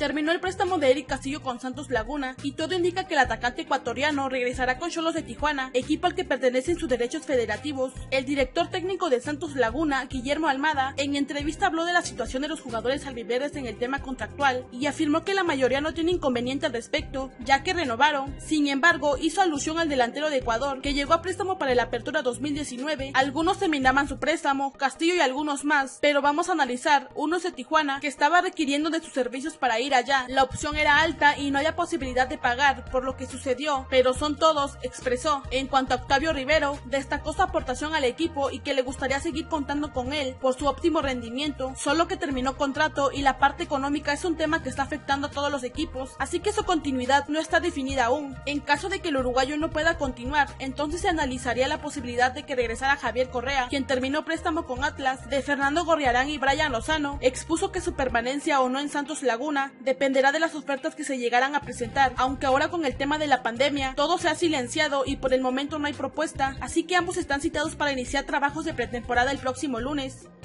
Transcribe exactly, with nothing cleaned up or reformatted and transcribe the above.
Terminó el préstamo de Eric Castillo con Santos Laguna y todo indica que el atacante ecuatoriano regresará con Xolos de Tijuana, equipo al que pertenecen sus derechos federativos. El director técnico de Santos Laguna, Guillermo Almada, en entrevista habló de la situación de los jugadores albiverdes en el tema contractual y afirmó que la mayoría no tiene inconveniente al respecto, ya que renovaron. Sin embargo, hizo alusión al delantero de Ecuador, que llegó a préstamo para el Apertura dos mil diecinueve. Algunos terminaban su préstamo, Castillo y algunos más, pero vamos a analizar unos de Tijuana que estaba requiriendo de sus servicios para ir allá. La opción era alta y no había posibilidad de pagar, por lo que sucedió, pero son todos, expresó. En cuanto a Octavio Rivero, destacó su aportación al equipo y que le gustaría seguir contando con él por su óptimo rendimiento, solo que terminó contrato y la parte económica es un tema que está afectando a todos los equipos, así que su continuidad no está definida aún. En caso de que el uruguayo no pueda continuar, entonces se analizaría la posibilidad de que regresara Javier Correa, quien terminó préstamo con Atlas. De Fernando Gorriarán y Brian Lozano, expuso que su permanencia o no en Santos Laguna dependerá de las ofertas que se llegaran a presentar, aunque ahora con el tema de la pandemia todo se ha silenciado y por el momento no hay propuesta, así que ambos están citados para iniciar trabajos de pretemporada el próximo lunes.